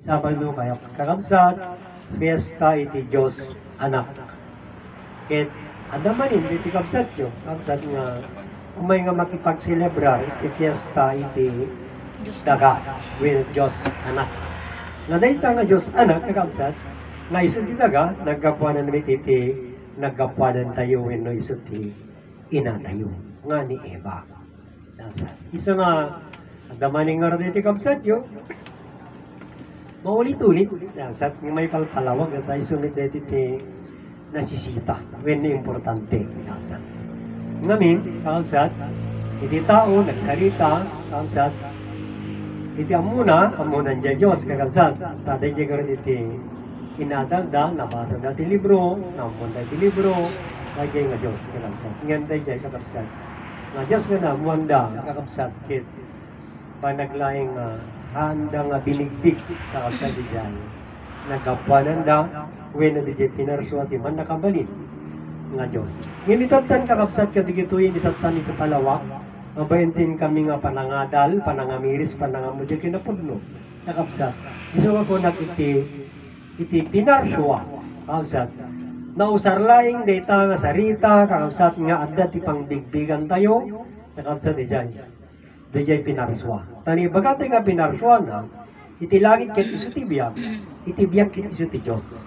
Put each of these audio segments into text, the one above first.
Sabado kaya kakabsat, fiesta iti Diyos anak. Ket adaman hindi ti kabsat yo, kabsat nga umay nga makipagselebrar iti fiesta iti daga with Diyos anak. Nga dayta nga Diyos anak kakabsat, nga iso ti daga nagkapuanan mit iti nagkapuanan tayo wenno iso ti ina tayo nga ni Eva. Isa nga adamaning nga rin iti kabsat yo, maulit-ulit, sat may palpalawag at ay sumit dito ti nasisita, when importante, sat. Ngamin, sat, iti tao, nagkarita, sat, iti amunan dyan Diyos, kakasat, tatay dyan karoon iti inadagda, nabasa dati libro, namunta iti libro, tatay nga Diyos, kakasat. Ngantay dyan, kakasat. Nga Diyos nga na, muanda, kakasat, kit, panaglaing handa nga binigbig sa kapsat di dyan. Nagkapuanan da, when na di dyan pinarsuati man nakabalin nga Diyos. Ngayon itatan kakapsat ka digituin, itatan ito palawak, mabayantin kami nga panangadal, panangamiris, panangamudya kinapudno. Kakapsat. Iso ako iti pinarsua, kakapsat. Nausarlaing data nga sarita, kakapsat nga adda ti pangbigbigan tayo, kakapsat di dyan. Diyay pinarswa. Tani bagate nga pinarswa na, iti langit ket iso ti biyag ket iso ti Diyos.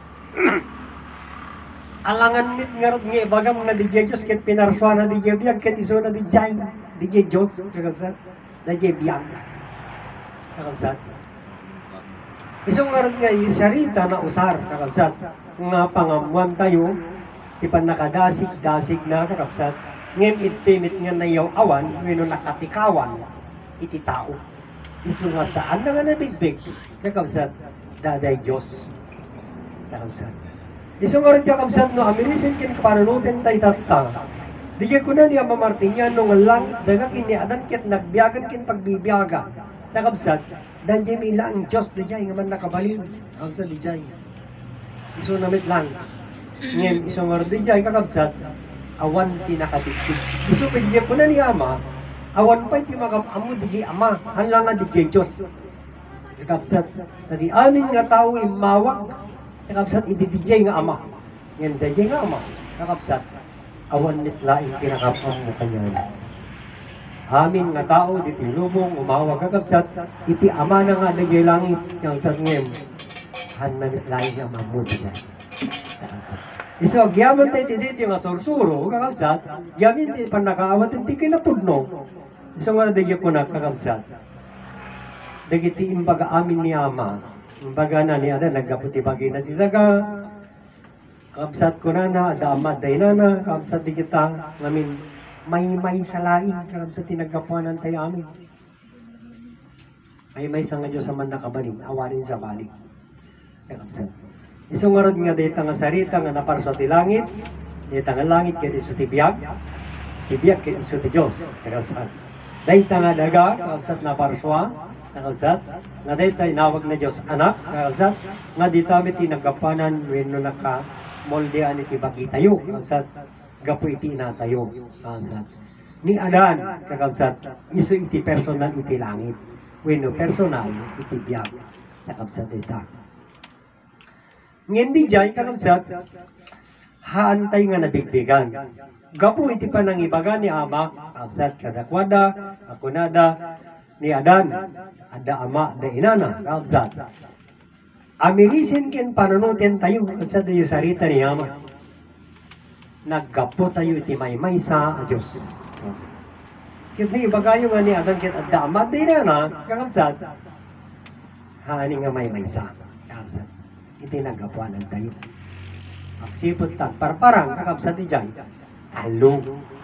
Alangan mit ngarod nga bagam na dijay Diyos ket pinarswa na dijay biyag ket iso na dijay Diyos, kakasat, dijay biyag. Kakasat. Iso ngarod nga isarita na usar, kakasat, nga pangamuan tayo, ti pan nakadasig na kakasat, ngem itimit nga nayaw awan, ngeno nakatikawan, iti tao. Isu nga saan na nga nabigbig, kakabsat, daday Diyos. Kakabsat. Isu nga rin kakabsat, no, amirisin kin kapanunutin tay tatta. Digay ko na niya mamartinya, nung langit daga kiniadan kit nagbiyagan kin pagbibiyaga. Kakabsat, danjay may ilang Diyos, dijay nga man nakabalin. Kakabsat, dijay. Isu namit lang. Ngem, isu nga rin dijay, kakabsat, awan ti nakabigtig. Iso kaya ko na ni Ama, awan pa ti makamamu di Ama, hanlang nga di Diyos. Kakabsat, tadi amin nga tao imawag, kakabsat ididijay nga Ama. Yan dijay nga Ama, kakabsat, awan nitlaing pinakapam mo kanya. Amin nga tao dito lubong, umawag kakabsat, iti Ama na nga dijay langit, kakabsat ngem, hanlang nitlaing nga mamu dijay. Kakabsat. Iso, gyaman tayo dito nga sursuro, kakabsat, gyamin tayo panakaawat, hindi kinapudno. Iso nga dagyo ko na, kakabsat. Dagiti imbaga amin ni Ama, imbaga na ni Ada, nagkaputi bagi na titaga, kakabsat ko na na, ada amad day na na, kakabsat di kita, ngamin, may salaing, kakabsat tinagkapuanan tayo amin. May sa nga Diyos sa man nakabalin, awanin sa balik. Kakabsat. Iso nga rin nga dito nga sarita nga naparso ti langit, dito nga langit kaya iso ti biyag kaya iso ti Diyos. Kakasat. Dito nga daga, kakasat naparswa, kakasat, nga dito inawag na Diyos anak, kakasat, nga dito kami tinagapanan, when naka moldean iti baki tayo, kakasat, gapu iti ina tayo, kakasat. Ni Adan, kakasat, iso iti personal iti langit, when personal iti biyag, kakasat dito. Ngendi jay kakabsat, haantay nga nabigbigan. Gapu iti panangibaga ni Ama, kakabsat kadakwada, akunada, ni Adan, ada Ama, da inana, kakabsat. Amirisin ken panunutin tayo, kakabsat tayo sarita ni Ama. Naggapo tayo iti maymay sa Diyos. Kit ni ibagayo nga ni Adan ket ada Ama, da inana, kakabsat. Haani nga maymay sa, kakabsat. Itinagapuanan tayo. Magsipot tag parparang kakabsat di dyan. Along.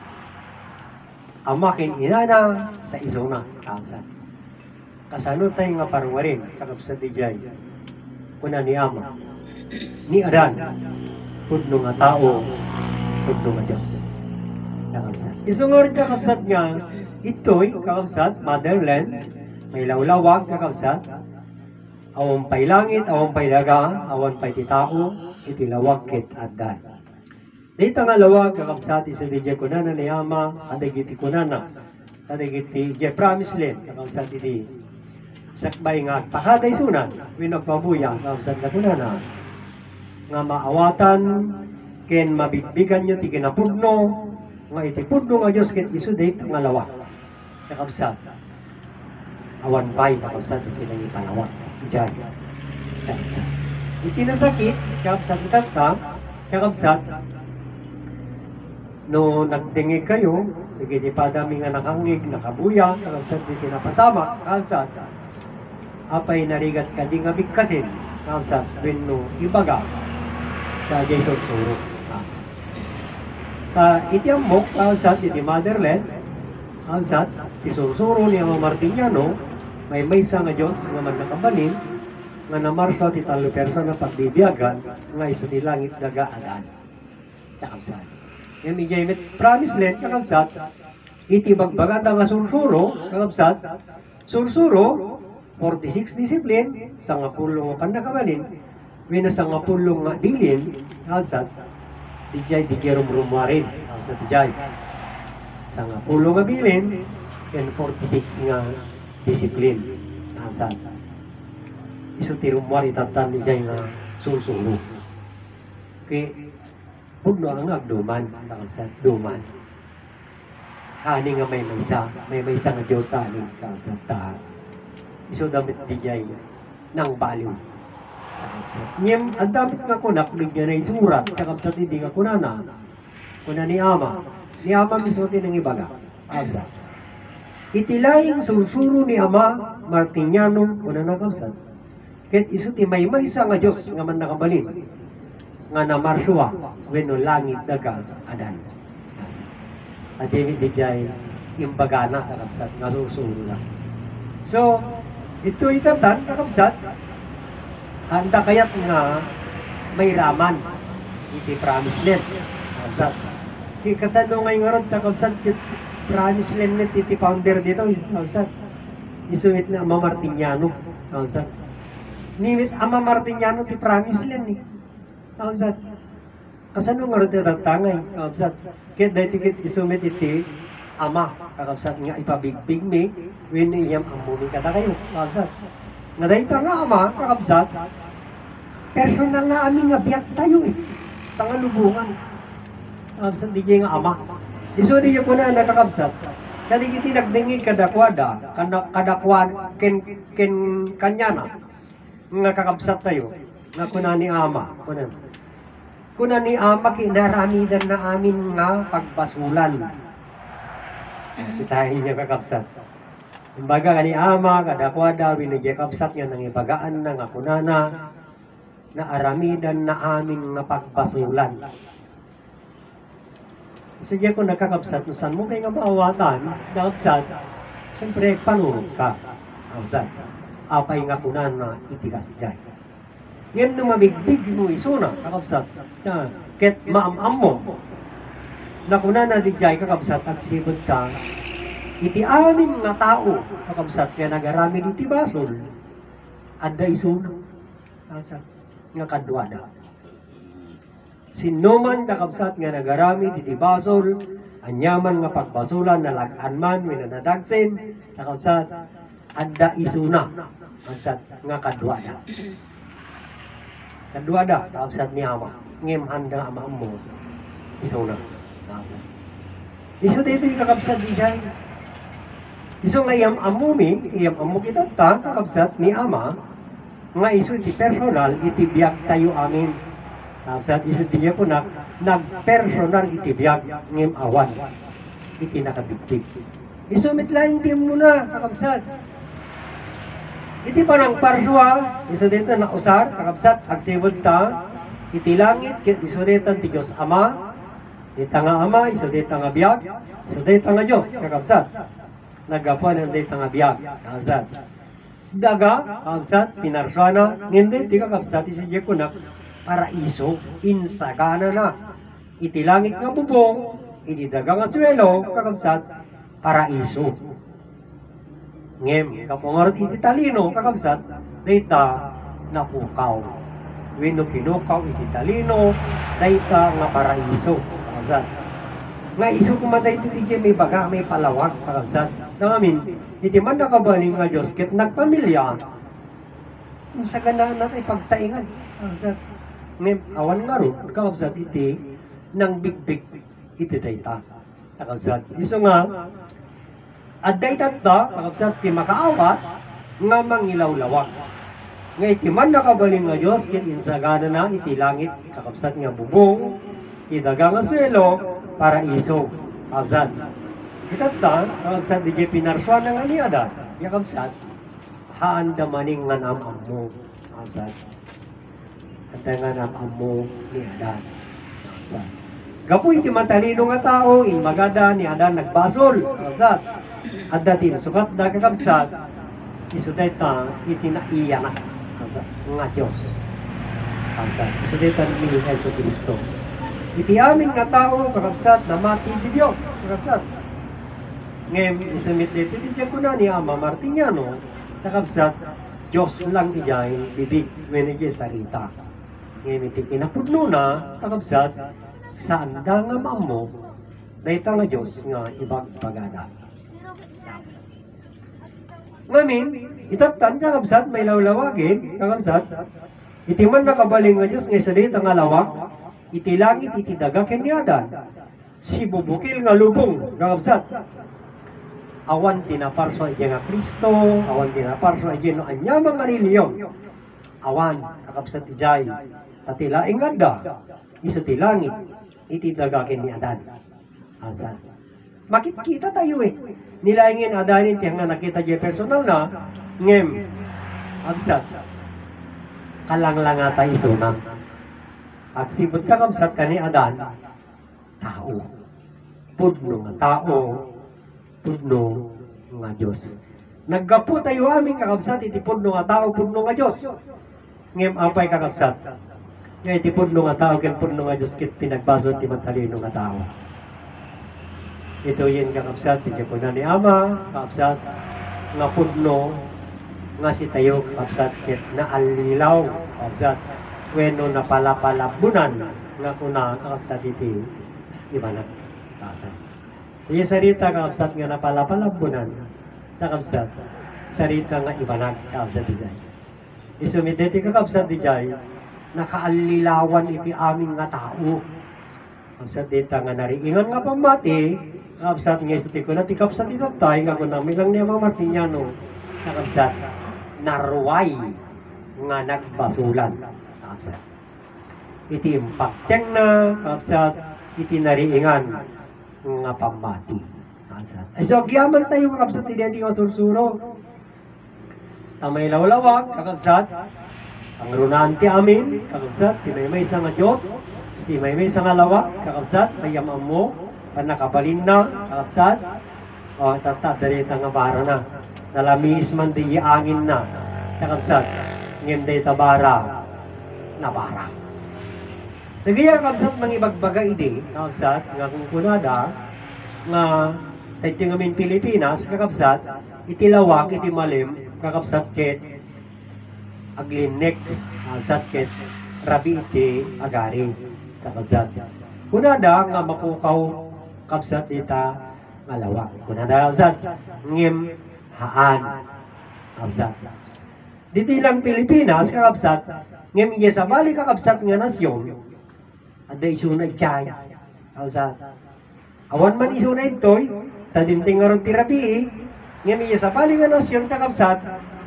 Amakin inana sa isona kakabsat. Kasano tayo nga parwarin kakabsat di dyan. Kuna ni Ama. Ni Adan. Pudno nga tao. Pudno nga Diyos. Kakabsat. Isungorin kakabsat nga. Ito'y kakabsat. Motherland. May lawlawag kakabsat. Awan pa'y langit, awan pa'y daga, awan pa'y titao, iti lawag ket addan. Dito nga lawag, kakabsati sa di kunana ni Ama, adag iti kunana, adag iti promised land, kakabsati di sakbay nga pakaday sunan, winagpabuya, kamsat na kunana. Nga maawatan, ken mabigbigan nyo, ti kinapudno, nga itipudno nga Diyos, ket isudate nga lawa. Kakabsat. Awan pa'y, kakabsat, iti nang ipalawak. Diyan. Kakabsat. Itinasakit, kakabsat itanta, kakabsat, no nagtingig kayo, nagiti padami nga nakangig, nakabuya, kakabsat, iti napasamak, kakabsat, apay narigat ka di nga bigkasin, kakabsat, no ibaga, ka Jason Suro. Iti amok, kakabsat, iti motherland, kakabsat, isusuro ni Ama Martiniano, may maysa nga Diyos nga man nakabalin, nga namarso ti talo perso na pagbibiyagan, nga iso ti langit daga adan. Kakabsat. Yung medyo promise land, kakabsat, iti bagbaganda nga sursuro, kakabsat, sursuro, 46 discipline, sa nga pulong nga nakabalin, wino sa nga pulong nga bilin, kakabsat, dijay di rumwarin, kakabsat dijay. Sa nga pulong nga bilin, and 46 nga discipline, kakabsat. Iso ti rumwari tatan dijay nga sursuro. Kaya, pugno ang agduman, kakabsat, duman. Ani nga may maysa nga Diyos sa aning kakabsat, tahan. Iso damit dijay nang baliw. Kakabsat. Ngem, ang damit nga kunak, bigyan na isurat, kakabsat, hindi nga kunana. Kuna ni Ama. Ni Ama mismo tinang ibaga. Kakabsat. Itilaying sursuro ni Ama Martiniano, kuna na kakabsat. Ket iso ti may maysa nga Diyos nga man nakabalin. Nga namarsua, weno langit daga adan. At yung dijay imbagana, kakabsat, nga sursuro na. So, ito itatan, kakabsat, handa kayat nga may raman, iti promise land, kakabsat. Kasano ngayon nga ron, kakabsat, promise land net, iti founder dito, kakabsat. Isuwit na Ama Martiniano, kakabsat. Nimit Ama Martiniano, ti promise land, kakabsat. Kasano nga ron tatangay, kakabsat. Kaya dahil tikit isumit iti Ama, kakabsat nga ipabigbig mi, when iyam amumi kada kayo, kakabsat. Nga dahil nga Ama, kakabsat, personal na aming nga biyak tayo sa nga lubungan. Kakabsat, di nga Ama. Iso di ko na nakakabsat, kadi kiti nagdingig kadakwada, kadakwan, ken kanyana, nga kakabsat tayo, nga kuna ni Ama, kuna ni Ama kinaramidan na amin nga pagbasulan. Kitahin niya kakabsat. Kumbaga ni Ama, kadakwada, winigya kabsat nga nang ibagaan na nga kunana, na aramidan na amin nga pagbasulan. Sige ko nakakabsat, nusan mo kayo nga maawatan, nakabsat, siyempre panurog ka. Kabsat, apay nga kunana, itikas dyan. Ngayon nung mabigbig mo isuna, kakabsat, ket maamam mo, na kunana di dyan, kakabsat, at sibod ka, iti amin nga tao, kakabsat, kaya nagarami iti basol, adda isuna, kakabsat, nga kadwada. Sinuman kakabsat nga nagarami iti basol, anyaman nga pagbasulan, nalagaan man, winanadagsin, kakabsat, adda isuna, kakabsat, nga kadwada. Kadwada, kakabsat ni Ama, ngem handa Ama mo, isuna, kakabsat. Iso dito yung kakabsat di dyan. Iso nga iyam amumi, iyam amu kita ta, kakabsat ni Ama, nga iso iti personal, iti biyag tayo amin. Kakabsat, iso di ko nag-personal iti biyag, ngem awan, iti nakabigtig. Iso mitlaing tim mo na, kakabsat. Iti parang parswa, iso dito na usar, kakabsat, agsibod ta, iti langit, iso dito ti Diyos Ama, iti nga Ama, iso dito nga biyag, iso dito nga Diyos, kakabsat. Nagapuan ang dito nga biyag, kakabsat. Daga, kakabsat, pinarswana, hindi, di kakabsat, isi di ko na, paraiso, insagana na. Iti langit nga bubong, iti daga nga swelo, kakabsat, paraiso. Ngem, kapungarot iti talino, kakabsat, data napukaw. Wino pinukaw iti talino, data nga paraiso, kakabsat. Nga iso kumaday iti may baga, may palawag, kakabsat. Nangamin, iti man nakabaling nga Diyos, ket nagpamilya, sa ganaan natin pagtaingan. Kakabsat, ngem, awan nga ro, kakabsat iti, nang bigbig iti dayta. Kakabsat, iso nga, at daytat ta, kakabsat, ti makaawat, nga mangilawlawak. Nga iti man nakabaling nga Diyos, ket insagana na iti langit, kakabsat nga bubong, iti daga nga swelo, para iso. Kakabsat, itata, kakabsat, di jay pinarswa na nga ni Adan, kakabsat, haan damaning nga namam mo. Kakabsat, handa nga namam mo ni Adan. Kakabsat, gapu iti matalino nga tao, in magada ni Adan nagbasol. Kakabsat, at dati sukat da kakabsat, isudeta iti naiya na. Kakabsat, nga Diyos. Kakabsat, isudeta ni Yesu Cristo. Iti amin nga tao, kakabsat, na mati di Diyos. Kakabsat, ngem isumit dito di ko na ni Ama Martiniano, kakabsat, Diyos lang ijay bibig when ijay sarita. Ngem iti kinapudno na, kakabsat, saan da nga maamo, dayta nga Diyos nga ibagbagada. Ngamin, itatan kakabsat, may lawlawagin, kakabsat, iti man nakabaling nga Diyos nga salita nga lawak, iti langit iti daga kenyadan, si bubukil nga lubong, kakabsat, awan tinaparso ay nga Kristo, awan tinaparso ay no anyamang nga reliyon. Awan, kakabsat ijay, tatila inganda, iso ti langit, iti dagakin ni Adan. Asan? Makikita tayo nilaingin Adanin, tiyang nga nakita jay personal na, ngem, kabsat, kalanglanga tayo isunang. Agsibot kakabsat ka ni Adan, tao. Pudno nga tao, pudno nga Diyos. Naggapu tayo aming kakabsat, iti pudno nga tao, pudno nga Diyos. Ngem apay kakabsat. Nga iti pudno nga tao, ken pudno nga Diyos, kit pinagbaso ti matalino nga tao. Ito yin kakabsat, iti po na ni Ama, kakabsat, nga pudno, nga si tayo kakabsat, kit naalilaw, kakabsat, weno na palapalabunan, nga kuna kakabsat iti ibanak kasan. Iya sarita kakabsat nga napalapalabunan, kakabsat, sarita nga ibanag kakabsat dijay. Isumideti kakabsat dijay, nakaalilawan iti aming nga tao. Kakabsat dita nga nariingan nga pamati, kakabsat nga isati ko na tikabsat itatay, nga kunami lang niya mga Martiniano, kakabsat, narway nga nagbasulan. Kakabsat. Iti impacteng na, kakabsat, iti nariingan nga pamati. So, giyaman tayo kakabsat iti nga sursuro. Tamay lawlawak, kakabsat, ang runaan ti amin, kakabsat, tinay sa nga Diyos, tinay sa nga lawak, kakabsat, mayamam mo, panakabalin na, kakabsat, o tatadari nga bara na, nalamis man di angin na, kakabsat, ngem day tabara, nabara. Nagaya kakabsat mga ibagbaga ide, kakabsat, nga kung kunada, nga tayo ngamin Pilipinas, kakabsat, itilawak, iti malim, kakabsat ket aglinek, kakabsat ket rabi iti agari, kakabsat. Kunada nga mapukaw, kakabsat dita nga lawak. Kunada kakabsat, ngem haan, kakabsat. Dito ilang Pilipinas, kakabsat, ngem iya sa bali kakabsat nga nasyon, ada isunay chay, kakabsat. Awan man isunay toy, tadimting nga ron tirabi, ngem iya sa bali nga nasyon, kakabsat,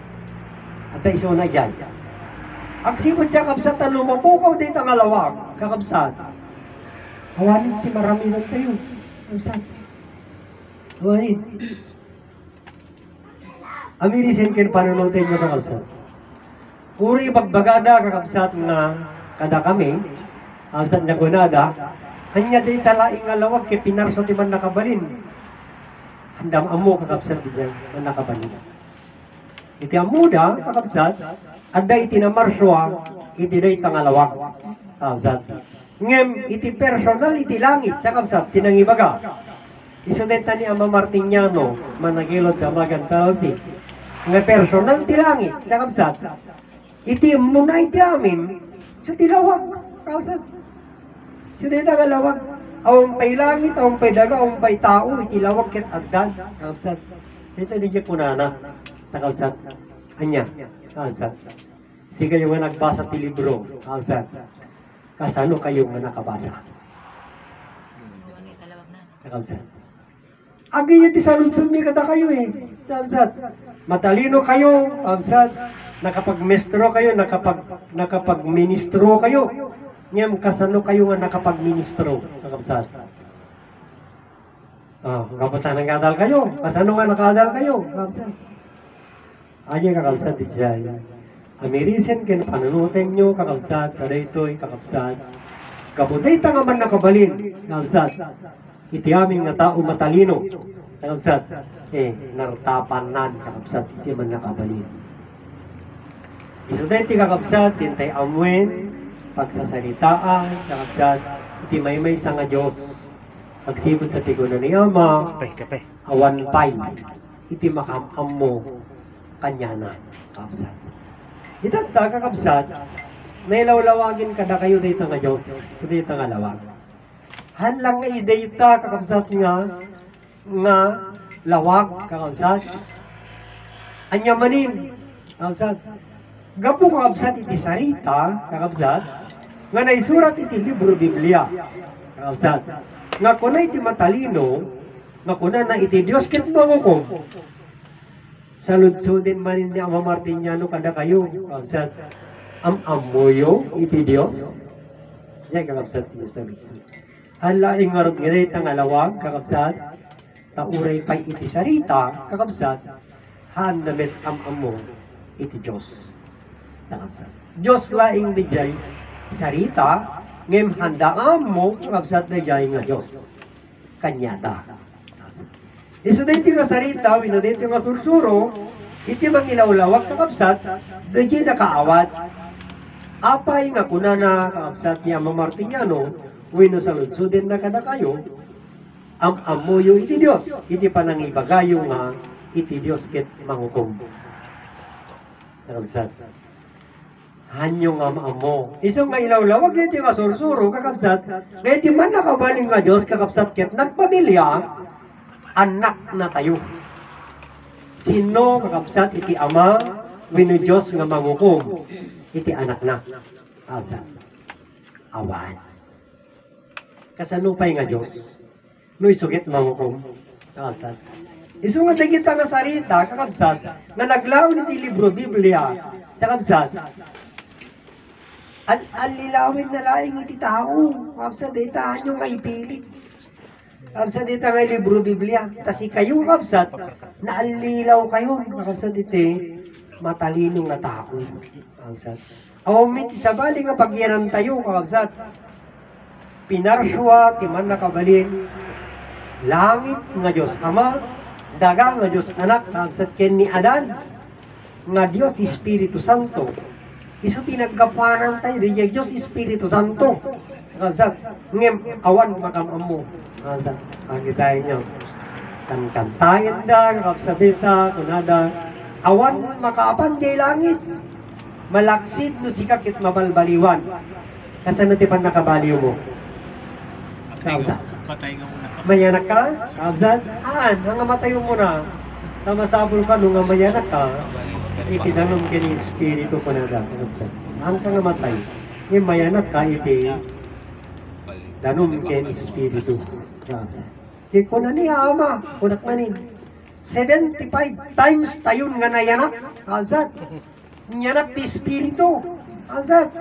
ada isunay chay. Agsibot kakabsat, lumapukaw dito nga lawak, kakabsat. Awanin ti marami lang tayo, kakabsat. Awanin. Amirisin kin panunutin mo kakabsat. Uri bagbagada kakabsat nga kada kami, kakabsat nga gunada, hanya di talaing nga lawag kay pinarso ti man nakabalin. Handam amo kakabsat di dyan, man nakabalin. Iti amuda kakabsat, ada iti namarswa, iti day tangalawag, kakabsat. Ngem iti personal iti langit, kakabsat, tinangibaga. Isudenta ni Ama Martiniano, managilod damagan talasi. Nga personal ti langit, kakabsat. Iti muna iti amin, so tilawag, kakabsat. So dito nga lawag, awang pay langit, awang pay daga, awang pay tao, iti lawag ket agdan, kakabsat. Ito di siya kunana. Nakabsat. Anya. Nakabsat. Sige kayo nga nagbasa ti libro. Nakabsat. Kasano kayo nga nakabasa? Nakabsat. Agi yun ti saludsod mi kada kayo eh. Nakabsat. Matalino kayo. Nakabsat. Nakapagmestro kayo. Nakapagministro kayo. Ngayam kasano kayo nga nakapagministro. Nakabsat. Kaputan ng kadal kayo. Kasano nga nakadal kayo? Nakabsat. Ayan kakabsat di siya. Amirisin kin panunutin nyo kakabsat. Karaytoy kakabsat. Kaputay nga man nakabalin. Kakabsat. Iti aming nga tao matalino. Kakabsat. Nartapanan kakabsat. Iti man nakabalin. Iso ti kakabsat. Tintay amwen. Pagsasalitaan. Kakabsat. Iti may sa nga Diyos. Pagsibot na tigo na ni Ama. Awan pay. Iti makamam mo. Kanya na. Kakabsat. Itagta kakabsat. Nailawlawagin kada kayo dito nga Diyos. So dito nga lawag. Halang nga idayta kakabsat nga lawag kakabsat. Anya manin kakabsat. Gapo kakabsat iti sarita kakabsat. Nga naisurat iti libro Biblia kakabsat. Nga kuna iti matalino. Nga kuna na iti Diyos ket mangukom. Saludsudin manin ni Ama Martiniano kada kayo kakabsat. Amuyo iti Diyos. Yan kakabsat iti saludsud. Hala ingarot nga iti tangalawag kakabsat. Tauray pa'y iti sarita kakabsat. Han damit amo iti Diyos. Kakabsat. Diyos laing dijay sarita. Ngem handaan mo kakabsat dijay nga Diyos. Kanyata. Iso din nga sarita, wino din nga sursuro, iti mangilawlawag kakabsat, dijay nakaawat. Apay nga kuna na kakabsat ni Ama Martiniano, wino saludsudin na kada kayo, amuyo iti Diyos, iti panangibagayo nga, iti Diyos ket mangukom. Kakabsat. Hanyo nga maamo. Iso nga ilawlawag iti nga sursuro, kakabsat, nga iti man nakabaling nga Diyos, kakabsat ket nagpamilya, anak na tayo. Sino kakabsat iti Ama, wino Diyos nga mangukom, iti anak na. Asa? Awan. Kasanupay nga Diyos. No isugit mangukom. Asa? Iso nga dagita nga sarita, kakabsat, nga naglaw iti libro Biblia, kakabsat, alilawin na laing iti tao. Kakabsat, itahan nyo nga ipilit. Kakabsat, ita nga libro Biblia. Kasi kayo, kakabsat, naalilaw kayo. Kakabsat, iti matalinong na tao. Kakabsat. Awamit isabali nga pagyanan tayo, kakabsat. Pinarswa, timan nakabalin. Langit nga Diyos Ama, daga nga Diyos Anak, kakabsat ken ni Adan, nga Diyos Espiritu Santo. Iso tinagkapanan tayo, di Diyos Espiritu Santo. Kakabsat, ngem awan makamamo. Kakabsat, pagkitayin nyo. Kankantayin da, kakabsatita, kunada, awan makaapan jay langit. Malaksid no sikakit mabalbaliwan. Kasano ti pan nakabaliw mo? Kakabsat. Patay nga muna. Mayanak ka? Kakabsat? Ang matayo mo na. Tamasabol ka nung mayanak ka. Itinanom ka ni Espiritu ko na da. Kakabsat. Ang ka nga matay. Yung mayanak ka, iti danom ka ni Espiritu. Kakabsat. Kaya ko na niya Ama, kunak manin. 75 times tayon nga nayanak. Kakabsat. Nyanak ti Espiritu. Kakabsat.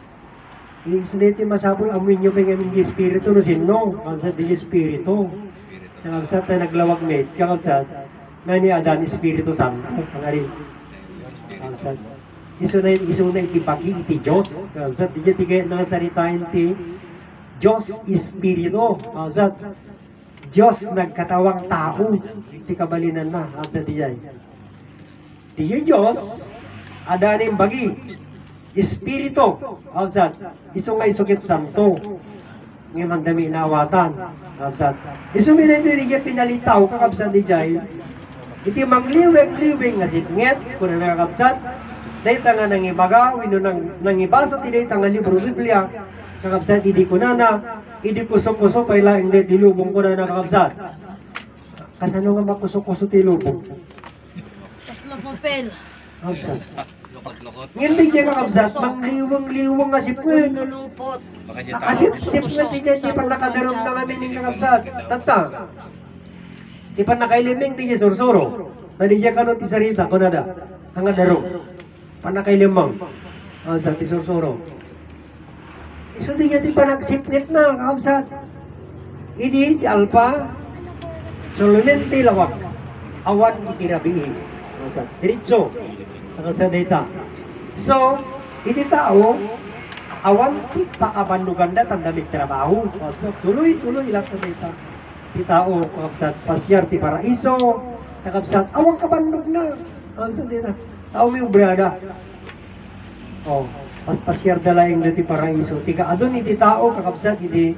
Isniti masabol amoy nyo pa nga ng Espiritu no sino. Kakabsat di Espiritu. Kakabsat na naglawag met. Kakabsat. Nga ni Adan Espiritu Santo. Pangarin. Kakabsat. Iso na itibagi iti Diyos. Kakabsat. Di dyan tigay na saritain ti Diyos Espiritu. Kakabsat. Diyos nagkatawang tao. Iti kabalinan na. Kakabsat di dyan. Di Diyos. Adanin bagi. Espiritu. Kakabsat. Iso nga isukit santo. Ngayon mandami inaawatan. Kakabsat. Iso may na ito pinalitaw. Kakabsat di dyan. Iti mangliweng-liweng nga sitnget, kung na nakakabsat, dahita nga nangibaga, wino nangibasa ti dahita nga libro Biblia, kakabsat, idi ko na, idi kuso-kuso, paila, hindi dilubong ko na nakakabsat. Kasano nga makusok-kusot ilubog. Tas na papel. Kabsat. Lokot-lokot. Hindi dyan kakabsat, mangliwang-liwang nga sipwet. Nalupot. Baka niya Nakasip-sip nga di dyan, di pa nakadarong na kami ng kakabsat. Tata. Di pa nakailiming di dyan sursuro. Na di dyan kanong tisarita, kunada. Ang darong. Pa nakailimang. Kakabsat, ti sursuro. So di dyan di pa nagsipwet na, kakabsat. Idi, di alpa. Solamente lawak. Awan itirabihin. Kakabsat. Diritso. Kakabsat data. So, iti tao, awan ti pakabanlugan na tandamig trabaho. Kakabsat, tuloy-tuloy lahat na data. Ti tao, kakabsat, pasyar ti paraiso. Kakabsat, awang kabanlug na. Kakabsat data. Tao may ubrada. Oh, pasyar dalaing na ti paraiso. Tika adon iti tao, kakabsat, iti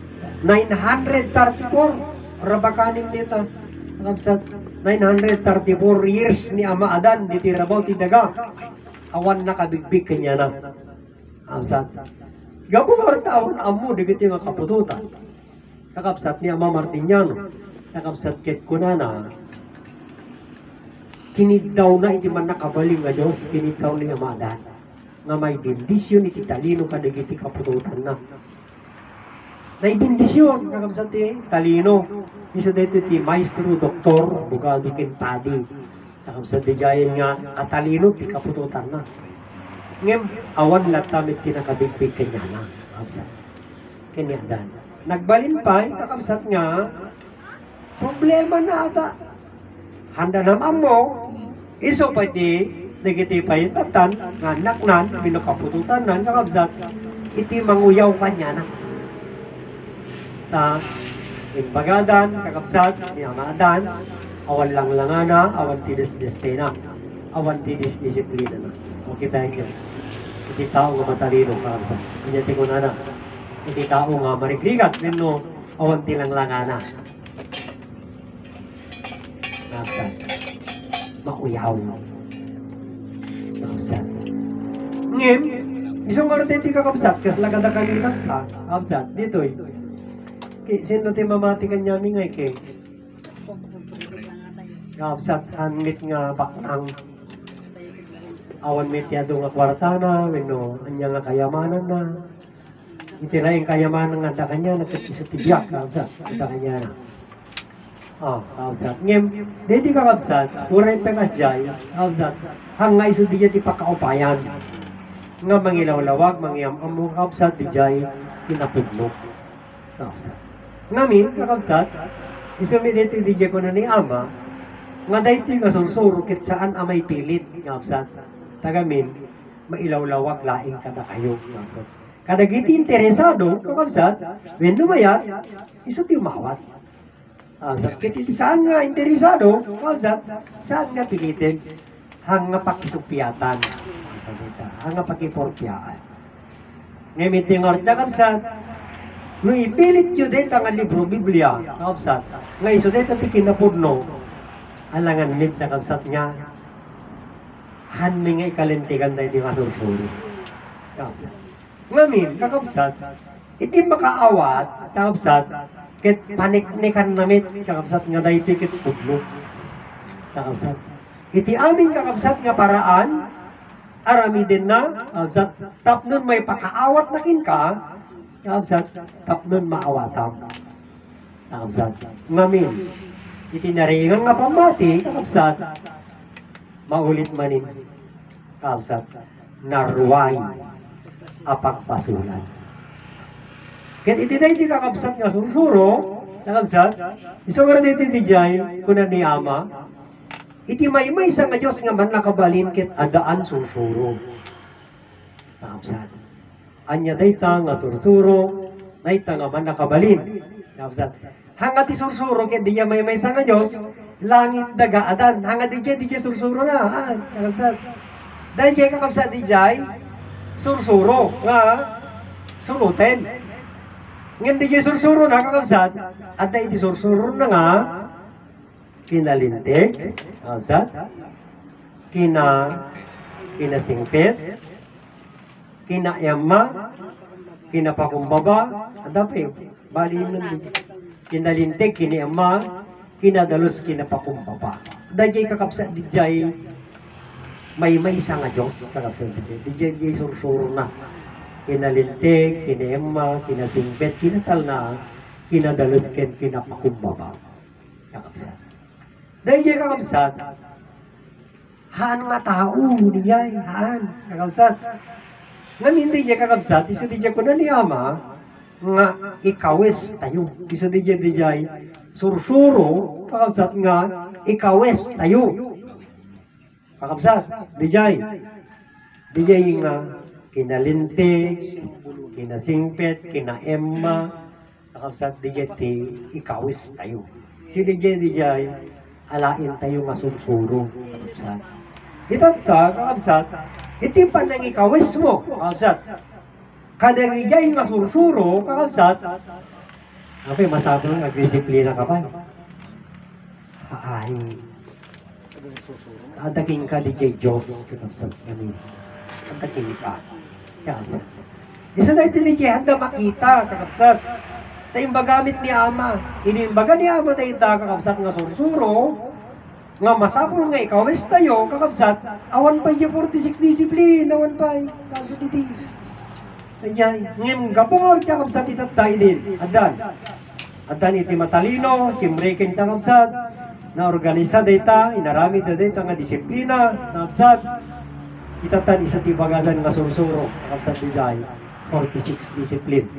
934 rabakaning data. Kakabsat, 934 years ni Ama Adan diti rabaw ti daga. Awan nakabigbig kanya na. Kakabsat. Gapo marta awan amo digiti nga kapututan. Kakabsat ni Ama Martiniano. Kakabsat ket kunana. Kinidaw na iti man nakabaling nga Diyos, kinidaw ni Ama Adan. Nga may bendisyon iti talino kadigiti kapututan na. Naibindisyon, kakabsat ti talino. Iso dito ti maestro, doktor, bugado ken padi. Kakabsat ti jayan nga katalino ti kapututan na. Ngem, awan latamit ti nakabigbig kanya na. Kakabsat. Kanya dan. Nagbalin pa, kakabsat nga, problema na ata. Handa naman mo, iso pa ti negiti pahintatan, nga naknan, minakapututan nan, kakabsat, iti manguyaw kanya na. Ta imbagadan kakabsat ni Amadan awan lang langana awan ti disbestena awan ti disdisiplina na o kita yun hindi tao nga matalino kakabsat hindi ti kunana hindi tao nga marigrigat nino awan ti lang langana kakabsat mauyaw kakabsat ngem isang nga natin ti kakabsat kas lagada kanitan ta kakabsat dito sino ti mamati kanya mingay kay kakabsat hanmit nga baknang awan mit yado nga kwartana weno anya nga kayamanan na itiraing kayamanan nga da kanya nagkatiso ti biyak kakabsat da kanya na kakabsat ngem deti kakabsat uray pengasjay kakabsat hangay iso di ti pakaupayan nga mangilawlawag mangyam amo kakabsat di jay pinapudlok kakabsat ngamin, kakabsat, isumiditi di ko na ni Ama, nga dayti nga sunsuro kit saan amay pilit, kakabsat. Tagamin, mailawlawag laing kada kayo, kakabsat. Kadagiti interesado, kakabsat, when lumayat, iso ti umawat. Kakabsat, kit saan nga interesado, kakabsat, saan nga pilitin, hang nga pakisupiyatan, kakabsat, hang nga pakiporpiyaan. Ngayon, tingar, kakabsat, no ipilit yun dito nga libro, Biblia, kakabsat. Nga iso dito ti kinapudno, alangan nip na kakabsat niya, hanmi nga ikalintigan tayo di masursuri. Kakabsat. Ngamin, kakabsat, iti makaawat, kakabsat, kit paniknikan namit, kakabsat nga dahi tikit pudlo. Kakabsat. Iti aming kakabsat nga paraan, arami din na, kakabsat, tapnon may pakaawat na kin ka, kakabsat, tapnon maawatam. Kakabsat, ngamin, itinaringan nga pamati, kakabsat, maulit manin, kakabsat, narway, apagpasulan. Kaya itinay di kakabsat nga sursuro, kakabsat, iso nga dito di jay, kunan ni Ama, iti may sa nga Diyos nga man nakabalin kit adaan sursuro. Kakabsat. Anya dayta nga sursuro, dayta nga man nakabalin. Kakabsat. Hanga ti sursuro ket diya may sa nga Dios, langit daga adan. Hanga diya sursuro na. Kakabsat. Dahil diya kakabsat diya sursuro nga suruten. Ngan diya sursuro na kakabsat, at dahil di sursuro na nga kinalintik, kakabsat, kinasingpit, kinayama, kinapakumbaba, adapi, bali nun, kinalintik, kinayama, kinadalos kinapakumbaba. Dajay kakabsat dijay may sa nga Diyos kakabsat dijay sursuro na kinalintig, kinema, kinasimbet, kinatal na kinadalos kinapakumbaba kakabsat. Dajay kakabsat haan nga tao niyay haan kakabsat. Ngamin dijay kakabsat isa dijay ko na ni Ama nga ikawes tayo. Isa dijay sursuro kakabsat nga ikawes tayo. Kakabsat, dijay nga kinalintig, kinasingpet, kinaemma, kakabsat dijay ti ikawes tayo. Si dijay alain tayo nga sursuro. Kakabsat. Itata, kakabsat, iti pa nang ikawes mo. Kakabsat. Kada dijay nga sursuro, kakabsat, okay, masabi lang, nagdisiplina ka pa. Ay, adaking ka DJ Diyos, kakabsat kami. Adaking ka, kakabsat. Isa na ito DJ, handa makita, kakabsat. Tayong bagamit ni Ama. Inimbaga ni Ama tayo kakabsat nga sursuro, nga masapol nga ikaw, wes tayo, kakabsat, awan pa yung 46 discipline, awan pa, kakabsat iti. Kanya, ngem gapor kakabsat itatay din. Adan iti matalino, simrekin kakabsat, na organisa data, inarami data nga disiplina, kakabsat, itatan isa tibagadan nga sursuro, kakabsat diday, 46 discipline.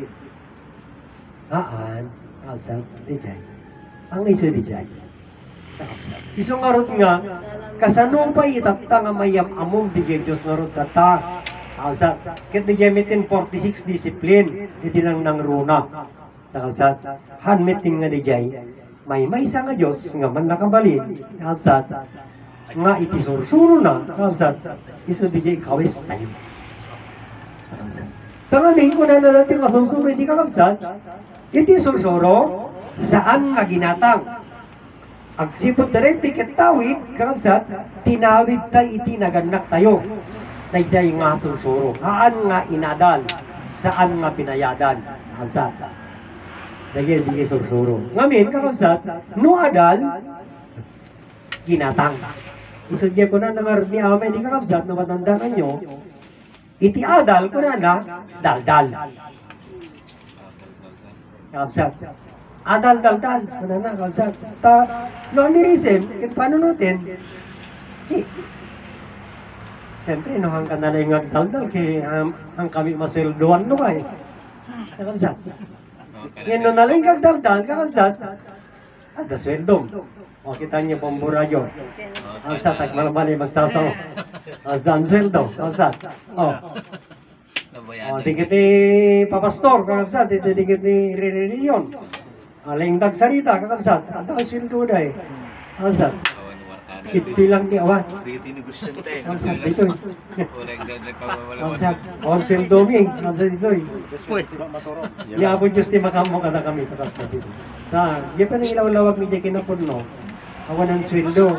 Kakabsat, diday. Ang iso diday. Kakabsat. Iso nga rot nga, kasano pa itata nga mayam among diday Diyos nga rot data. Kakabsat, kit di gamitin 46 discipline, iti nang runa. Kakabsat, han meeting nga di jay, may isa nga Diyos, nga man nakabalin, kakabsat, nga iti sursuro na, kakabsat, isa di jay kawis tayo. Kakabsat. Tanganin ko na natin nga sursuro, iti kakabsat, iti sursuro, saan nga ginatang? Agsipot na rin, tiket tawid, kakabsat, tinawid tayo iti naganak tayo. Dayday nga sursuro. Haan nga inadal, saan nga pinayadan. Kakabsat. Dayday di sursuro. Ngamin, kakabsat, no adal, ginatang. Isudya ko na nangar ni Ama ni kakabsat, no matandaan nyo, iti adal ko na daldal. Kakabsat. Adal, daldal. Ano na, kakabsat. No amirism, paano natin, siyempre, no, hanggang na lang daldal, kaya hang kami masweldoan no kay. Kakabsat. Ngayon no na lang daldal, kakabsat, ada sweldo. O, kita niyo pambura yun. Kakabsat, agmalabali magsasaw. Asdan sweldo, kakabsat. O, dikiti papastor, kakabsat, dikiti reliyon. Aling dagsarita, kakabsat, ada sweldo na eh. Kakabsat. Iti lang di awan. Kamsat dito eh. Kamsat. Konsel domi. Kamsat dito eh. Iabot Diyos di makammo ka na kami. Kamsat dito. Di pa nang ilaw-lawag ni Jay kinapon no. Awan ang sweldo.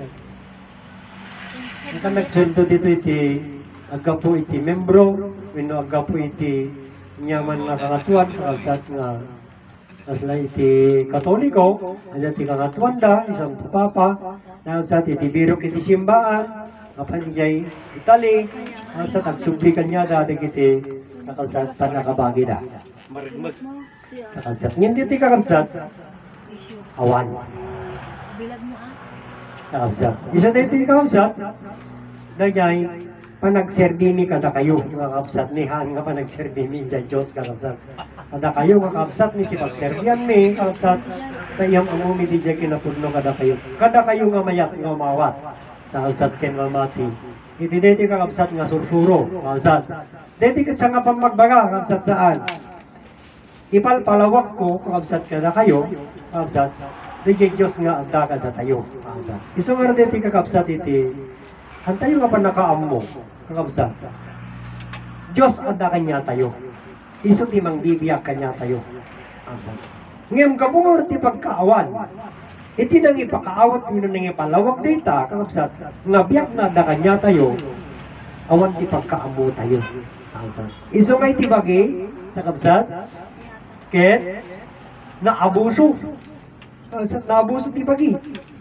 Ika nagsweldo dito iti agapo iti membro. Wino agapo iti nyaman na kangatuan. Kamsat nga asla iti Katoliko, ada ti kangatuanda, isang papa, sa iti birok iti simbaan, kapan jay Itali, sa tagsublikan niya dati kiti kakabsat panakabagi na. Kakabsat. Hindi ti kakabsat, awan. Kakabsat. Isa tayo ti kakabsat, dayay, panagserbini kada kayo, kakabsat ni haan nga panagserbini dyan Diyos kakabsat. Kada kayo kakabsat ni tipagserbian mi kakabsat kayam ang umili dyan kinapudno kada kayo nga mayat nga mawat kakabsat ken mamati iti deti kakabsat nga sursuro kakabsat deti kat sa nga pamagbaga kakabsat saan ipalpalawak ko kakabsat kada kayo kakabsat deti Diyos nga adda kada tayo kakabsat iso nga deti kakabsat iti hantayo nga pa nakaammo kakabsat Diyos adda kanya tayo iso ti mang bibiyak kanya tayo. Ngem kapungor ti pagkaawan. Iti nang ipakaawat ino nang ipalawak data kakabsat nga biyak na da kanya tayo. Awan ti pagkaamo tayo. Iso nga iti bagi kakabsat ket na abuso. Kakabsat, naabuso ti pagi.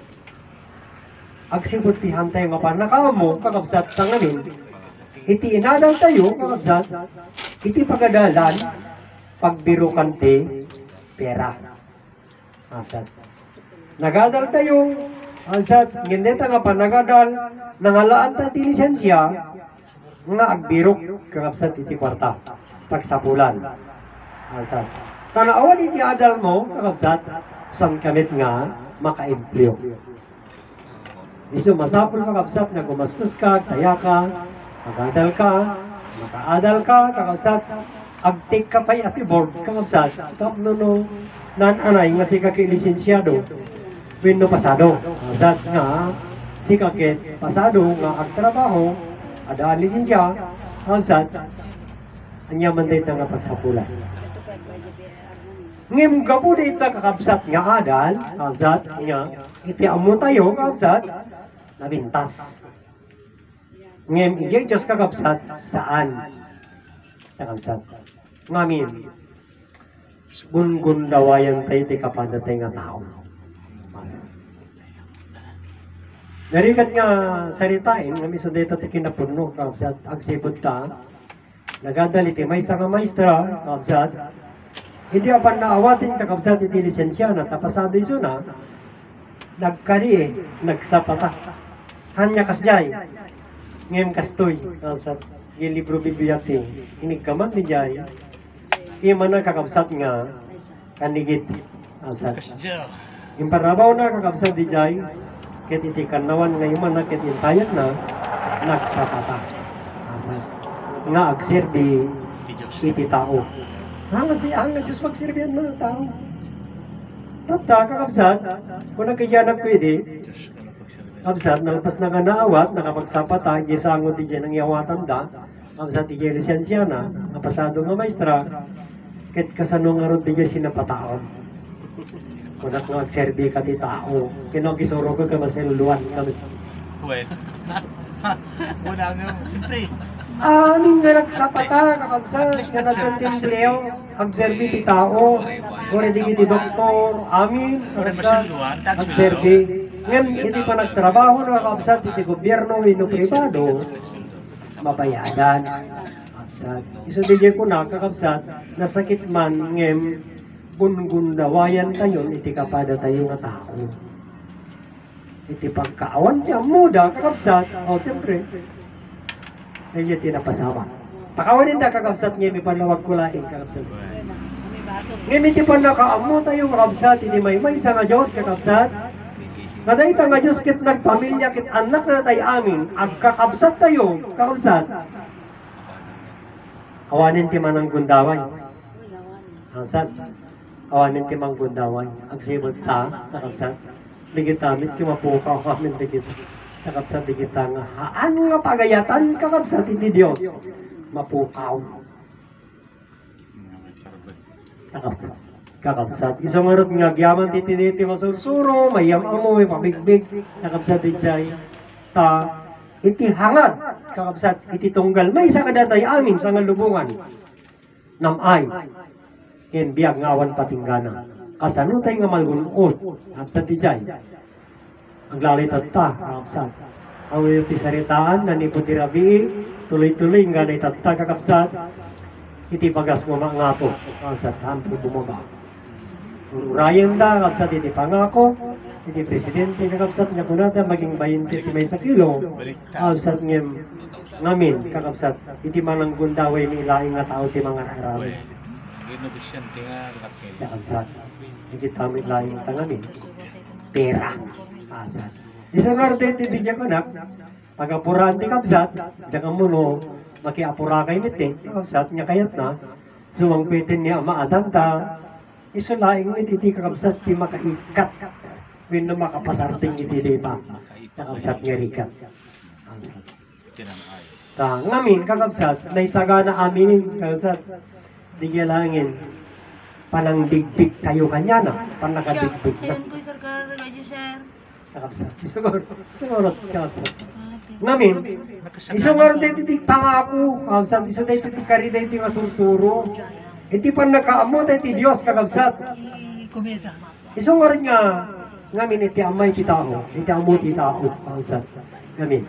Agsibot ti hantay nga pa nakaamo, kakabsat, tangamin. Iti inadal tayo, kakabsat, iti pagadalan, pagbirukan ti pera. Kakabsat. Nagadal tayo, kakabsat, ngindeta nga pa nagadal, nangalaan ta ti lisensya, nga agbirok, kakabsat, iti kwarta, pagsapulan. Kakabsat. Tanaawan iti adal mo, kakabsat, sang kamit nga maka-empleo. Iso masapul kakabsat nga gumastos ka, taya ka, magadal ka, makaadal ka, kakabsat, agtik ka pa'y ati board, kakabsat, tapno no, nananay nga si kakilisensyado, wino pasado, kakabsat nga, si kakit pasado nga agtrabaho, adaan lisensya, kakabsat, anyaman tayo nga pagsapulan. Ngem gapo dito kakabsat nga adal, kakabsat nga, iti amo tayo, kakabsat, nabintas. Ngem iti Diyos kakabsat, saan? Kakabsat. Ngamin, gun-gundawayan tayo ti kapadatay nga tao. Narikat nga saritain, nga miso dito ti kinapuno, kakabsat, agsibot ta, nagadali ti may nga maestra, kakabsat, hindi apan naawatin kakabsat iti lisensya na tapasado iso na, nagkari nagsapata. Hanya kasjay, ngem kastoy, kakabsat, yung libro bibiyati, inigkaman ni jay, iman na kakabsat nga, kanigit, kakabsat. Yung parabaw na kakabsat di jay, ket iti kanawan nga iman na ket intayat na, nagsapata. Kakabsat. Nga agserbi, iti tao. Ang Diyos magsirbihan na tao. Tata, kakabsat, kung nagkaya pwede, kakabsat, nalapas na nga naawat, nakapagsapata, hindi sangot di dyan ang iawatan da, kakabsat, di dyan lisensya na, napasado nga maestra, kahit kasano nga ron di dyan sinapataon. Kung nagserbi ka ti tao, kinagisuro ko ka masiluluan kami. Well, una nga, siyempre. Amin nga nagsapata, kakabsat, nga nagkantimpleo, agserbi ti tao, kung hindi ti doktor, amin, kakabsat, agserbi. Ngayon, hindi pa nagtrabaho na kakabsat, iti gobyerno, ino privado, mabayadan, kakabsat. Iso di ko na, kakabsat, nasakit man, ngem, gun-gundawayan tayo, iti kapada tayo nga tao. Iti pagkaawan niya, muda, kakabsat, o siyempre, na tinapasama. Pakawanin na kakabsat niya, may panlawag kulain kakabsat. Ngayon, iti pa nakaamu tayo kakabsat, hindi may isa nga Diyos kakabsat. Naday ka nga Diyos kit nagpamilya, kit anak na tayo amin, agkakabsat tayo kakabsat. Awanin ti manang gundaway. Kakabsat. Awanin ti mang gundaway. Agsibot taas kakabsat. Ligitamit ti mapukaw amin ligit. Kakabsat di kita nga, haan nga pagayatan kakabsat iti Diyos, mapukaw. Kakabsat, isang marot nga gyaman titi masursuro, mayam amo, may pabigbig, kakabsat di jay, ta, iti hangad, kakabsat, iti tunggal, may isa kadatay amin sa nga lubungan, namay, ken biyag nga awan patinggana, kasanutay nga malgunod, kakabsat di jay, aglalitat ta, kakabsat. Ang yung tisaritaan, nanipod di rabi, tuloy-tuloy nga naitat ta, kakabsat. Iti pagas mo mga po, kakabsat, hampo bumaba. Urayan da, kakabsat, iti pangako, iti presidente, kakabsat, nga kunata, maging 20 iti may sa kilo, kakabsat, ngamin, kakabsat, iti manang gundaway ni ilaing nga tao, iti mga nakarami. Kakabsat, iti tamit laing tangamin, pera. Asat. Isang arte ti bigyan ko nak, pag-apuraan ti kabsat, diyan mo no, makiapura kay niti, kabsat, nga kayat na, sumangpitin niya maadanta, isulaing niti ti kakabsat, ti makaikat, win na makapasarting iti lipa, kakabsat nga rikat. Ngamin, kakabsat, naisagana amin, kakabsat, di langin, panang bigbig tayo kanya na, panakabigbig na. Kakabsat. Siguro, kakabsat. Ngamin, isang nga rin iti pangako, kakabsat, isang dito iti karida iti nga sursuro, iti pan nakaamo iti Diyos, kakabsat. Isong orin nga, ngamin iti amay ti tao, iti amo ti tao, kausat, ngamin.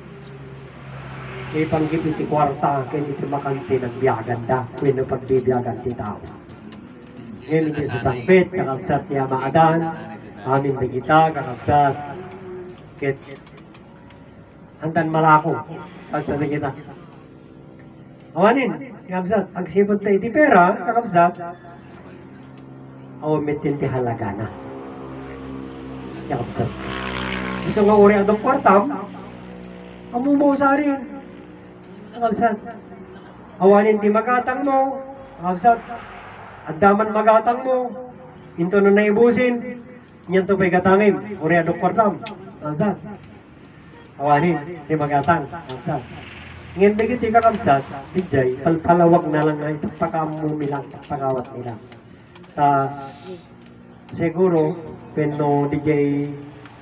Ipanggip iti kwarta, ken iti makanti nagbiyagan da, kwen na pagbibiyagan ti tao. Ngayon iti sasangpit, kakabsat ti amaadan, amin di kita, kakabsat, ket, handan malako, kakabsat di kita. Awanin, kakabsat, ang sipot na iti pera, kakabsat, awamin ti halaga na. Kakabsat. Iso nga uri adong kwartam, amumaw sa rin. Kakabsat. Awanin ti magatang mo, kakabsat. Addaman magatang mo, into na naibusin, niyan to pa'y katangim, uri adong kwartam. Kakabsat. Awanin, ti magatang, kakabsat. Ngayon bigit ti kakabsat, dijay, palpalawag na lang na ito, pakamumilang, pakawat nila. Siguro, peno dijay,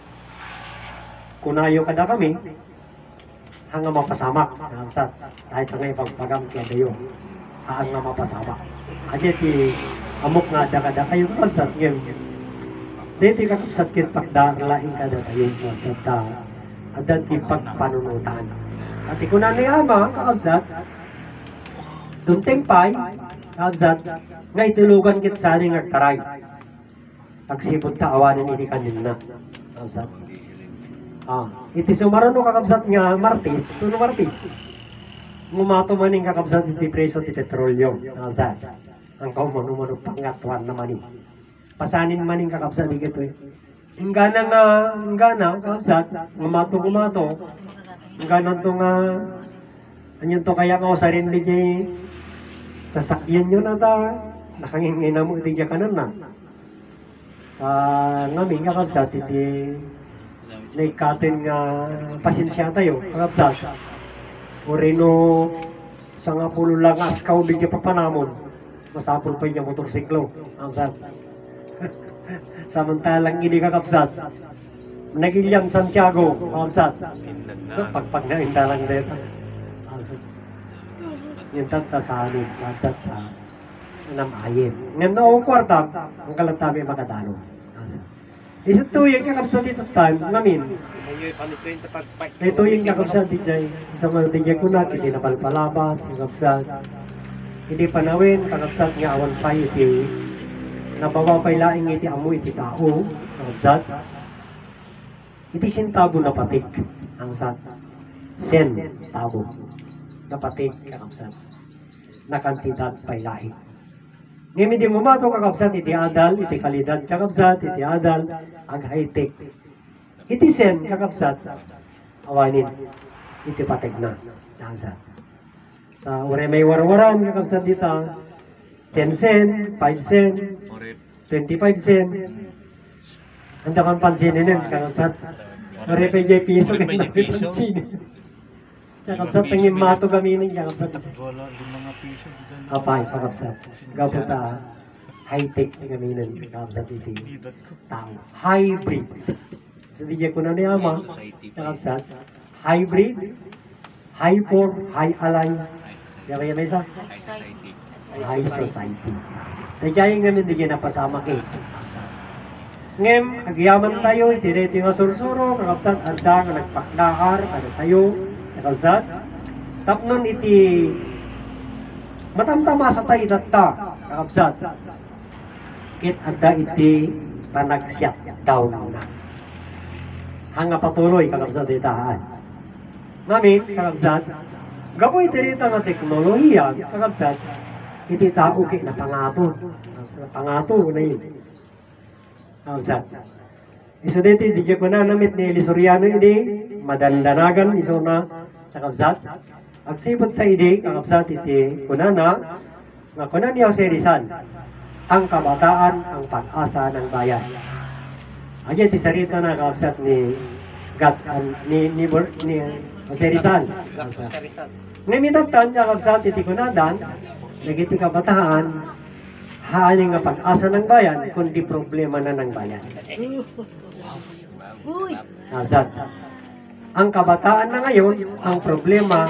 kunayo kada kami, hanga mapasamak, kakabsat. Kahit sa ngayon pagpagam kaya dayo, saan nga mapasamak. Adi ti amok nga da kayo kakabsat ngayon. Dito kakabsat kit pagdarlaing kada tayo, kakabsat. Adan ti pagpanunutan. At ikunan ni ama, kakabsat, dunteng pay, kakabsat, nga itulugan kit saling agtaray. Pagsipod ta awanin ini kanin na, kakabsat. Iti sumarano kakabsat nga martis, tuno martis. Ngumato maning kakabsat iti preso ti petrolyo, kakabsat. Ang kaumano-mano pangatuan na maning. Pasanin maning kakabsat di gito eh. Inggana, kakabsat, ngumato. Ganon to nga, anyan to kaya ko sa rin di sasakyan nyo na ta, nakangingin na mo iti kanan na. Ngamin kakabsat, iti naikatin nga pasensya tayo, kakabsat. O rino, sa nga pulo lang askaw, bigyan pa panamon, masapol pa yung motorsiklo, kakabsat. Samantalang hindi kakabsat, Nagilyang Santiago, kakabsat. Pagpag na indalang dito. Yung tanta sa amin, kakabsat, namayin. Ngayon na akong kwarta, ang kalatabi makadalo. Isang tuyang kakabsat dito tan, ngamin. Ito yung kakabsat dito, isang mga tigyan ko na, hindi napalpalabas, kakabsat. Hindi panawin, kakabsat nga awan pa iti, nabawa pa'y laing iti amo iti tao, kakabsat. Iti sintabo na patik, ang sat. Sen, tabo. Na patik, kakabsat. Na kantidad pa'y laing. Ngayon hindi mo mato kakabsat, iti adal, iti kalidad kakabsat, iti adal, ag high-tech. Iti sen, kakabsat, awanin, iti patik na, kakabsat. Ure may warwaran, kakabsat dito, 10 sen, 5 sen, 25 sen. Handa man pansinin yun, kakabsat. Ure pa yung piso, kaya napipansinin. Kakabsat, tangin mato gaminin, kakabsat. Apay, kakabsat. Gaputa, high-tech gaminin, kakabsat iti tao. Hybrid. Sa DJ ko na ni ama, kakabsat. Hybrid, high-poor, high-align. Kaya may isa? High society. Nagyayang namin di napasama kayo. Ngem, agyaman tayo, itiniti nga sursuro, kakabsat, anda nga nagpakdahar, ano tayo, kakabsat. Tapnon iti, matamtama sa tayo data, kakabsat. Kit anda iti, panagsyat daw na. Hanga patuloy, kakabsat, itahaan. Ngamin, kakabsat, gapoy itinita nga teknolohiya, kakabsat, iti tao kay na pangato. Pangato na yun. Kakabsat. Iso dito, di ko na namit ni Elisoriano idi, madandanagan, iso na, kakabsat. Agsipot ta idi, kakabsat, iti kunana, nga kunan niya si Rizal, ang kabataan, ang pag-asa ng bayan. Agi, iti sarita na, kakabsat, ni Jose Rizal. Ngayon itagtan, kakabsat, iti kunadan, nagiti kabataan, haaling nga pag-asa ng bayan, kundi problema na ng bayan. Uy! Kakabsat, ang kabataan na ngayon, ang problema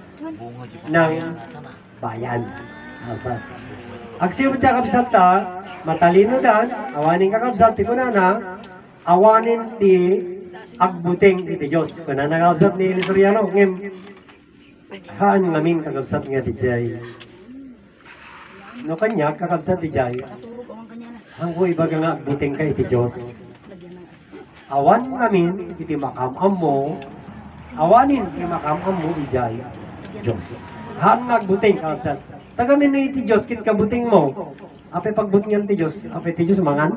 ng bayan. Kakabsat. Agsipot kakabsat ta, matalino dan awanin kakabsat ti kunana awanin ti agbuting iti Diyos kunana kakabsat ni Lisuriano ngem haan ngamin kakabsat nga ti jay no kanya kakabsat ti jay hanggo ibaga nga agbuting ka iti Diyos awan ngamin iti makamam mo awanin iti makamam mo ijay Diyos haan nga agbuting kakabsat tagamin na iti Diyos kit kabuting mo ape pagbutngan ti Diyos ape ti Diyos mangan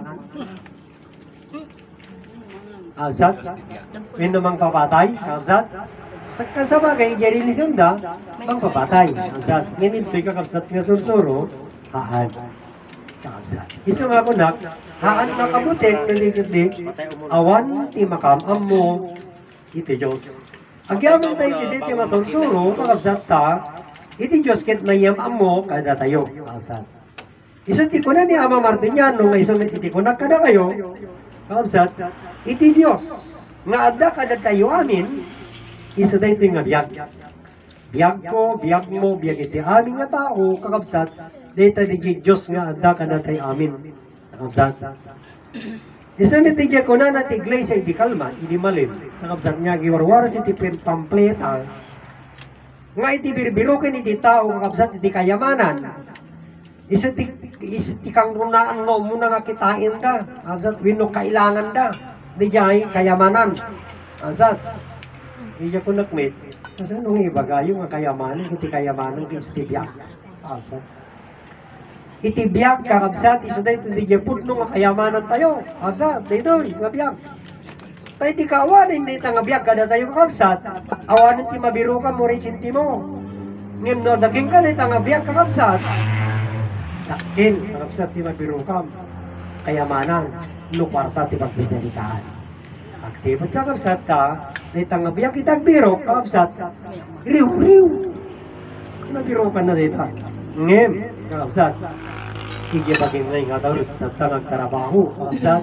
Azat, yun namang papatay, Azat. Sa bagay, jarili ganda, bang papatay, Azat. Ngayon ito'y kakabsat nga sursuro, haan. Kakabsat. Iso nga kunak, haan makabuting, naligid awan ti makamam mo, iti Diyos. Agyaman tayo iti masursuro, kakabsat ta, iti Diyos kit nayamam mo, kada tayo, Azat. Iso ti kunan ni Ama Martiniano, nga iso iti kunak kada kayo, kakabsat, iti Diyos nga adda kada tayo amin isa da ito nga biyag ko, biyag mo, biyag iti amin nga tao kakabsat data di Diyos nga adda kada tayo amin kakabsat isa iti di ko na nati iglesia iti kalma iti malim kakabsat nga giwarwaras iti pampleta nga iti birbirukin iti tao kakabsat iti kayamanan isa ti kang runaan no muna nga kitain da kakabsat wino kailangan da di jay kayamanan asat iya ko nakmit kasi nung ibagayo nga kayamanan iti kayamanan iti biyak asat iti biyak kakabsat isa da iti di jay putno nga kayamanan tayo asat dito nga biyak tayo ti kawanin di nga biyak kada tayo kakabsat awanin ti mabiru ka mo resinti mo ngem no daking ka di nga biyak kakabsat dakin kakabsat ti mabiru ka kayamanan no kwarta ti pagsasalitaan. Agsipot kakabsat ta, dito nga biyak itag biro, kakabsat, riw-riw. Nabiro ka na dito. Ngem, kakabsat, higya bagay na nga daw, tangag tarabaho, kakabsat.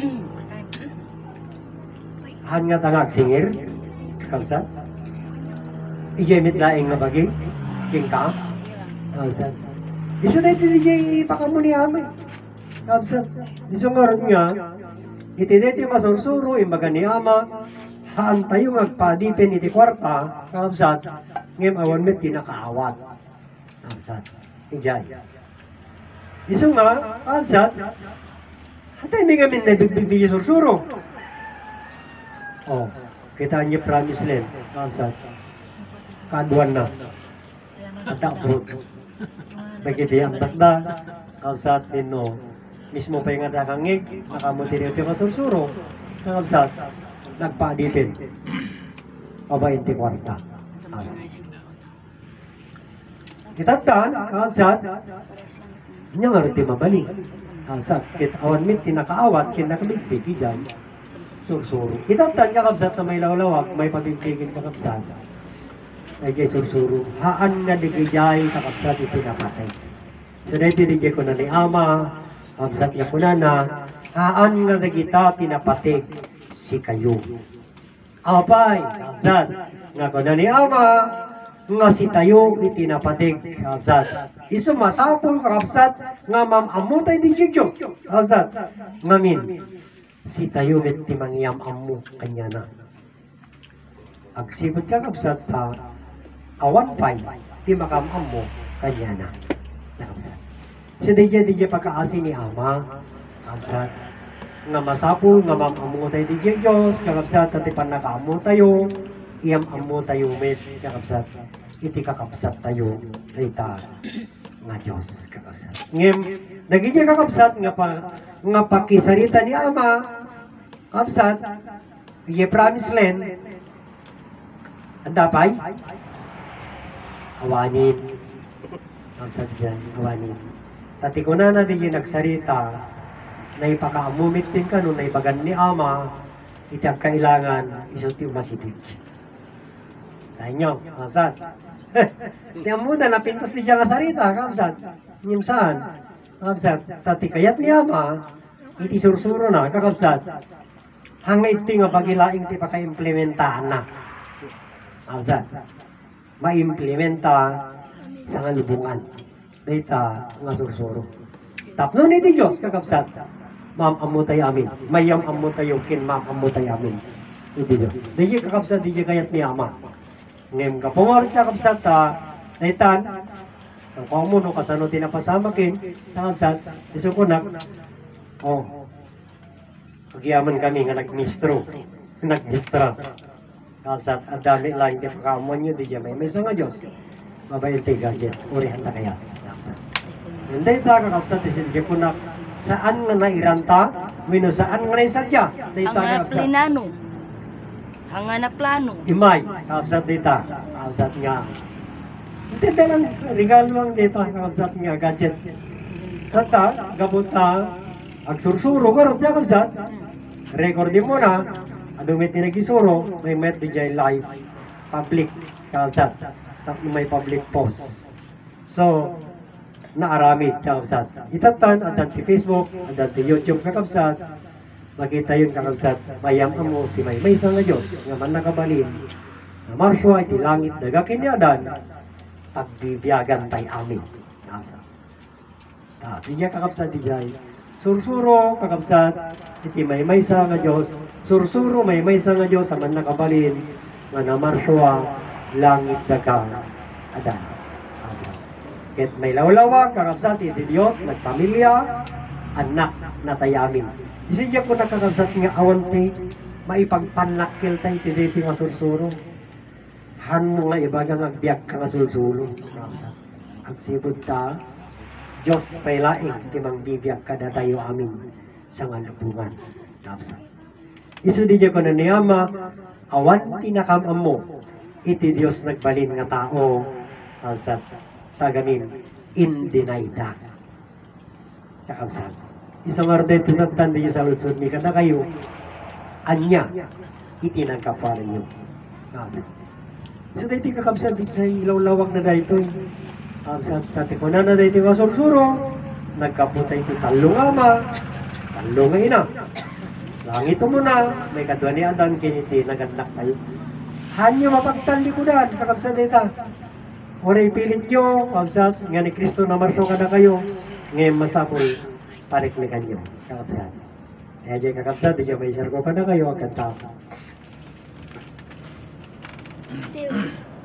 Han nga tangag singir, kakabsat. Ijemit laing nga bagay, king ka, kakabsat. Iso na ito di pakamuni amay. Kakabsat, iso nga rin nga, iti deti masursuro, imbaga ni Ama, haan tayo magpadipin iti kwarta, kakabsat, ngem awan met tinakaawat. Kakabsat, ijay. Iso nga, kakabsat, hatay may ngamin na bigbig di sursuro. Oh, kita niya promise land, kakabsat, kaduan na, at abroad. Bagi di ang batda, kakabsat, no, mismo pa yung nakangig, nakamutin yung masursuro, kakabsat, nagpaadipin. Aba, 24. Kitatan, kakabsat, niya nga rin mabalik. Kakabsat, awan mit, tinakaawat, kinakabigpig, dyan, sursuro. Kitatan, kakabsat, na may lawlawak, may pabigpigin kakabsat. Ay kay sursuro. Haan nga digijay, kakabsat, itinapatay. So, naipinigay ko na ni Ama, kakabsat niya po na haan nga na kita tinapatig si kayo. Apay, kakabsat, nga ko na ni Ama, nga si tayo itinapatig, kakabsat. Iso masapol, kakabsat, nga mamamutay di Diyos, kakabsat. Ngamin, si tayo met timangyam amu kanya na. Agsibot kakabsat pa, awan pay, ti makamam mo kanya na. Kakabsat. Si DJ pagkaasi ni Ama, kakabsat, nga masapul, nga mamamutay di Diyos, kakabsat, at ipan nakaamu tayo, iyam amu tayo met, kakabsat, iti kakabsat tayo, rita, nga Diyos, kakabsat. Ngem, nagiging kakabsat, nga pakisarita ni Ama, kakabsat, ye promise land, andapay, awanin, kakabsat dyan, awanin. Tati ko na di yung nagsarita, na ipakaamumit din ka nung naibagan ni Ama, itang kailangan isuti umasipit. Dahil nyo, kakabsat. Tiyan mo na, napintas di siya nga sarita, kakabsat. Nyim saan? Kakabsat, tati kayat ni Ama, iti sursuro na, kakabsat. Hangga iti nga bagilaing ti paka-implementaan na. Kakabsat. Ma-implementa sa nga libungan. Dita nga sursuro. Tapno ni di Diyos, kakabsat. Ma'am amutay amin. Mayam amutay kin ma'am amutay amin. Hindi Diyos. Di kakabsat, di kayat ni Ama. Ngayon ka pumarit kakabsat, naitan, ang komo no kasano tinapasama kin, kakabsat, iso ko pagyaman kami nga nagmistro. Nagmistra. Kakabsat, ang dami lang, di pagkamon nyo, di may isa nga Diyos. Mabayil tayo gadget, urihan ta kaya. Kakabsat. Hindi ta kakabsat, isinadya ko saan nga nairanta, wino saan nga naisadya. Ang nga plinano. Ang nga na plano. Imay, kakabsat dita. Kakabsat nga. Hindi lang, regalo lang dito, kakabsat nga gadget. Kata, gabuta, agsursuro, karot niya kakabsat. Recordin mo na, adumit ni nagisuro, may met di dyan live, public, kakabsat. Tapos may public post. So, naaramid kakabsat. Itatan, adan ti Facebook, adan ti YouTube kakabsat. Makita yun kakabsat, mayam amo, ti may isa nga Diyos, nga man nakabalin. Na marswa, iti langit, dagakin niya adan, pagbibiyagan tay amin. Nasa. Di niya kakabsat di dyan. Sursuro, kakabsat, iti may isa nga Diyos. Sursuro, may isa nga Diyos, man nakabalin, nga na marswa, langit daga, adan. Ket may lawlawa, kakabsat, iti Diyos, nagpamilya, anak na tayamin. Isudya ko nakakabsat nga awan ti, maipagpanlakil tayo, iti dito nga sursuro. Han mo nga ibagang agbiyak ka nga sulsulo, kakabsat. Agsibod ta, Diyos pailaing, ti mangbibiyak ka na tayo amin sa nga lubungan, kakabsat. Isudya ko na niyama, awan tinakamam mo, iti Diyos nagbalin nga tao, kakabsat. Tagamin, indinayda. Kakabsat. Isang arde pinagtan niyo sa lutsod ni kada kayo, anya, itinangkaparan niyo. Kakabsat. So, dahiti kakabsat, sa ilaw-lawag na dahito. Kakabsat, dati ko na dahiti nga sursuro, nagkaputay ti talong ama, talong nga ina. Langit mo na, may kadwa ni Adan, kiniti, naganak tayo. Hanyo mapagtali ko daan, kakabsat dita. Oray pilit nyo, kakabsat, nga ni Kristo na marso ka na kayo, ngayon masapoy, parik ni kanyo, kakabsat. Kaya dyan kakabsat, di dyan may sarko ka na kayo, ang kanta. Still.